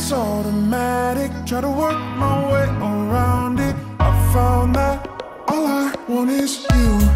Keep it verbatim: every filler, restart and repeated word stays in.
it's automatic. Try to work my way around it. I found that all I want is you.